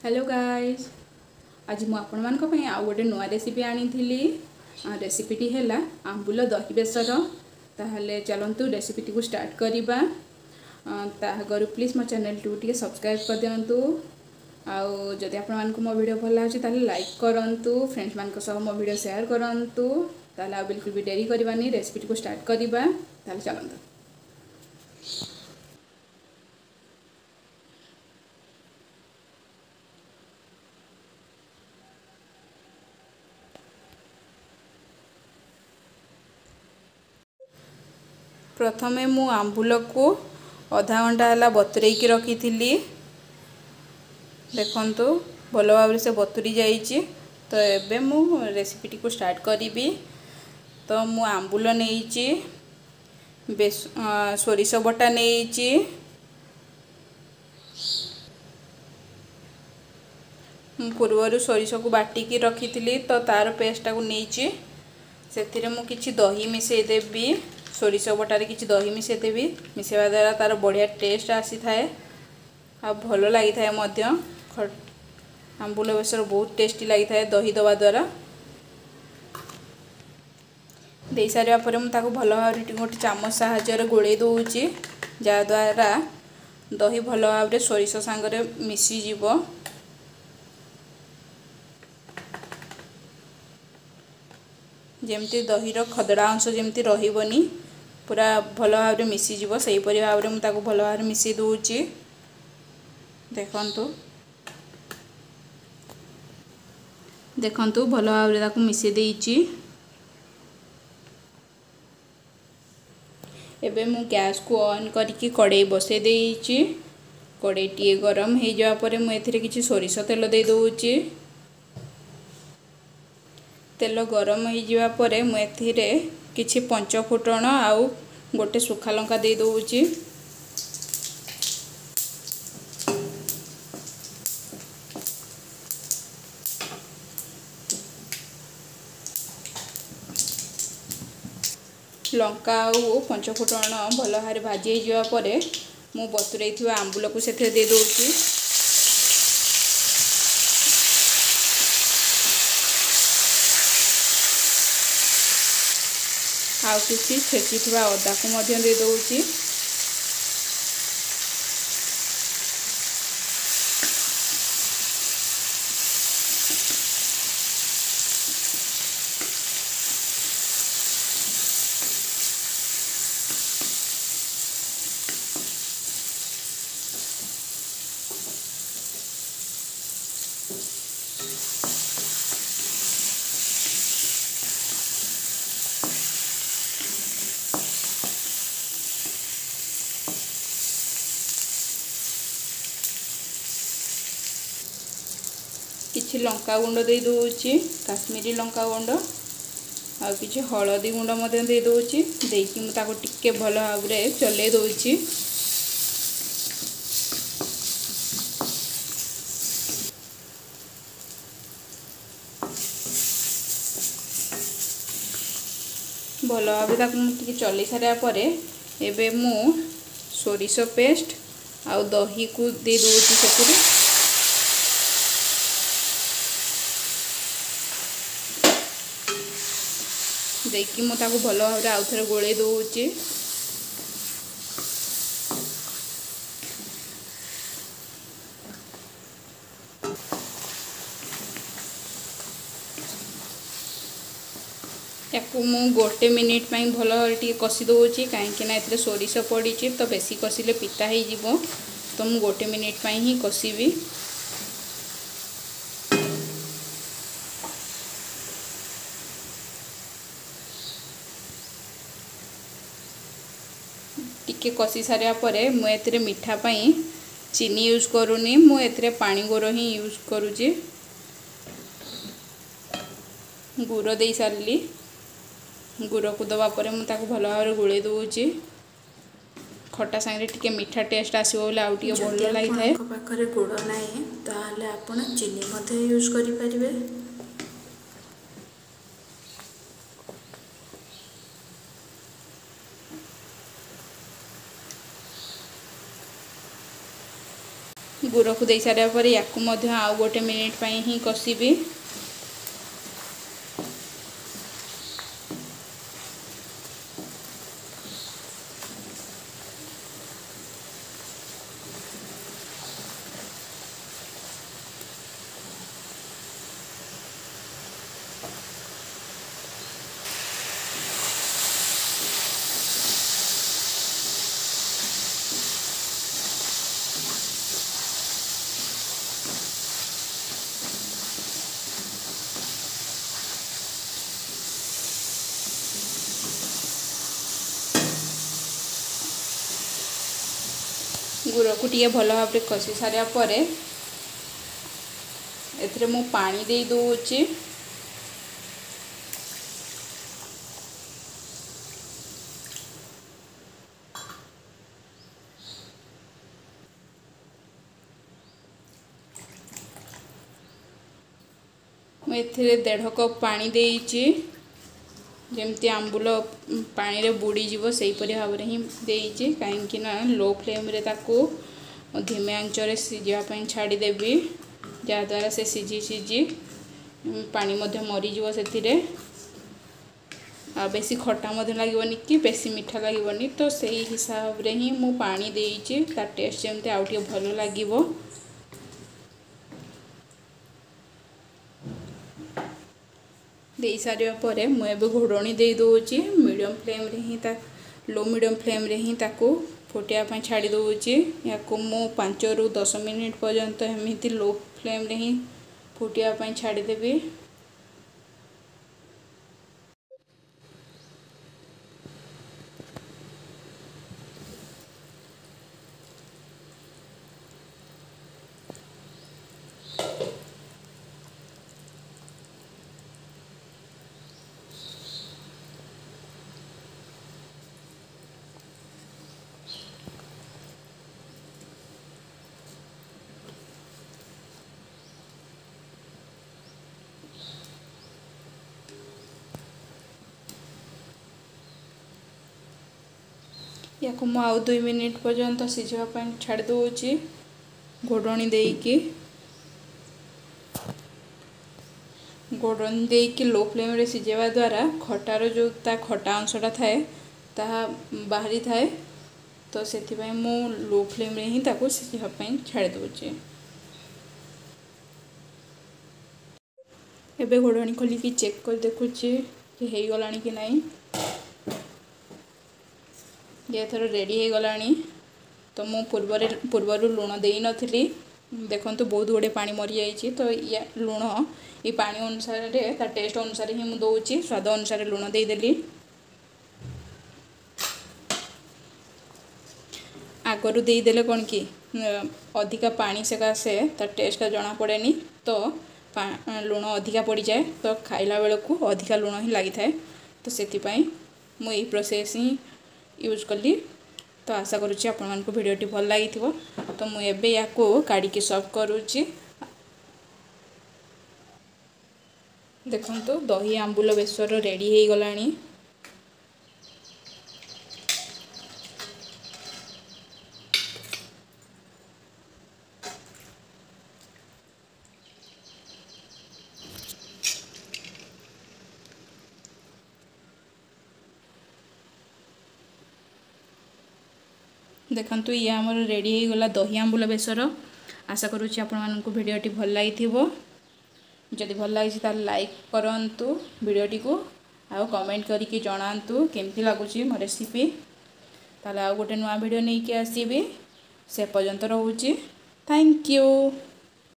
Hello guys. आज मु आपण मान को आउ गोटे नुआ रेसिपी आनी रेसिपीटी है आंबुल दही बेसर। ताहले चलंतु रेसिपीटी को स्टार्ट करिबा। तागरु प्लीज मो चैनल टी सब्सक्राइब कर दियंतु। आउ जदि आपण मान को मो वीडियो भल लागी ताहले लाइक करंतु, फ्रेंड्स मान को सह मो वीडियो शेयर करंतु। ताहले आ बिल्कुल भी देरी करबानी, रेसिपीटी को स्टार्ट करिबा। ताहले चलंतु। प्रथमे मु आंबुल को आधा घंटा है बतुरे रखी थी। देखंतु भल भाव से बतुरी जाइए। तो एबे मु रेसिपीटी को स्टार्ट करी। तो मु आंबुल नहीं सोरिष बटा नहीं पूर्वर सोरिष को बाटिकी रखी थी। तो तार पेस्टा को नहीं से मु किछि दही मिसेदेवी। सोरिष बटारे किछि दही मिसेदेवी। मिसेवा द्वारा तार बढ़िया टेस्ट आसी थाए आ भल लगी थाए मध्य। आंबुल बेसर बहुत टेस्टी लगी थाए दही दवा द्वारा। दे सारा पर मुझे भल भाव गोटे चामच साहाय्य गोले दूची, जद्वारा दही भल भाव सोरिष सांगरे मिसीज। जमती दहीर खदड़ा अंश जमती रही पूरा भल भाव मिसीज से भाव में मुझे भल भाव मिसी दूची। देखंतु देखंतु भल भाव मिसी देइची। एबे मु गैस को ऑन करके कड़ाई बसे देइची। कड़ाई टी गरम हो जावा परे मु एथिरे किछि सोरिष तेल दे दोउची। तेल गरम हो जावा परे मु एथिरे किछि पंच फुटण आउ गोटे सुखा लंका दे दोउची। लंका आउ पंच फुटण भल भाव भाजी हो जावा परे मु बतुरे आंबुल को से दे दोउची। आउ किसी छेची अदा को मध्य दे दोउची। किछि लंका गुंड दे दोउची, काश्मीरी लंका गुंड आ किछि हळदी गुंड मध्य दे दोउची। देकी मु ताको टिके भल भाव रे चले दोउची। भल भाव ताको टिके चली सारा परे एबे मु सोरिष पेस्ट आ दही को दे दोउची। सेतिर देखी मुझे भल भाव आउ थे गोले दूची। मु गोटे मिनिट में भल टे कषि दूची, कहीं सोरिष पड़ी तो बेसी कषिले पिता हो। तो मु गोटे मिनिट में ही कषिबी। टिके कषि सारा परे मु एथिरे मीठा पाई चीनी यूज करूनी, मु एथिरे पानी गुड़ ही यूज करूची। गुड़ दे सारली। गुड़ को दवा परे मु ताको भल भाव गोले दूची। खटा सांगे टिके मीठा टेस्ट आसीबो बोले आउ टिके भल लागि थाए। पाखरे गुड़ नाही ताले आपण चीनी मध्ये यूज करि परिबे। गुड़ को दे सारा पर या आउ गोटे मिनिट पाई ही कषिबी। गुड़ को टे भल भाव कषि सारा पर एथिरे मु पानी दे दूची। मु एथिरे 1.5 कप पानी देइची। जमती आंबुल पानी रे बुड़ी जीवो सही परि भाव रे ही देइची, काहेकि ना लो फ्लेम रे ताको धीमे आंच रे सिझिया पई छाड़ी देबी, जा द्वारा से सिझी पानी मध्य मरी जीवो सेथिरे। आ बेसी खट्टा मध्य लागिवनी कि बेसी मीठा लागिवनी, तो सही हिसाब रे ही मु पानी देइची, ता टेस्ट जमते आउ टिके भलो लागिवो। दे सारे पर मुझे घोड़णी दे दूची। मीडियम फ्लेम रे ही लो मीडियम फ्लेम रे ही ताको फुटिया छाड़ी दूची। या मु 5 ରୁ 10 मिनिट पर्यंत एमती लो फ्लेम रे ही फुटिया छाड़ी देबी। या मु आउ 2 मिनिट पर्यंत सिझा छाड़ दूची घोड़णी देकी। घोड़णी देकी लो फ्लेम रे सिझेवा द्वारा खटार जो ता खटा अंशटा थाए ता बाहरी थाए, तो सेथिपाई मु लो फ्लेम रे ही ताको सिझा छाड़ दूची। एबे घोड़णी खोलिकी चेक कर देखुची कि हेई गलानी कि नहीं। ये थर रेडी हो गलानी। तो मु पूर्वर लुण दे नथिली, देखंतु बहुत गुड़े पानी मरी जाइए। तो या लुण ये पानी अनुसार ता टेस्ट अनुसार ही मु दउची, स्वाद अनुसार लुण दे देली। आगरू दे देले कोन कि अधिका पानी सकाशे ता टेस्ट जना पड़ेनी, तो लुण अधिका पड़ जाए, तो खाइला बेलू अधिका लुण ही लगी थाए। तो सेतिपाई मु एई प्रोसेस ही यूज कली। तो आशा करुच्ची आपण मानकु भिडियोटी भल लगी। तो मु एबे याको काढ़ी सर्व करुच्ची। देखंतु दही आंबुल बेसर रेडी हो गलानी। देखंतु ये आमर रेडी हो गला दही आंबुल बेसर। आशा करुच्ची आपण मानकु भिडियोटी भल लगी। जदि भल लगी तार लाइक करंतु भिडियोटी को, आउ कमेंट करके जणांतु केमती लागुची मो रेसिपी। ताले आउ गोटे नुआ भिडियो नहीं कि आसीबी। से पर्यंत रहूची। Thank you.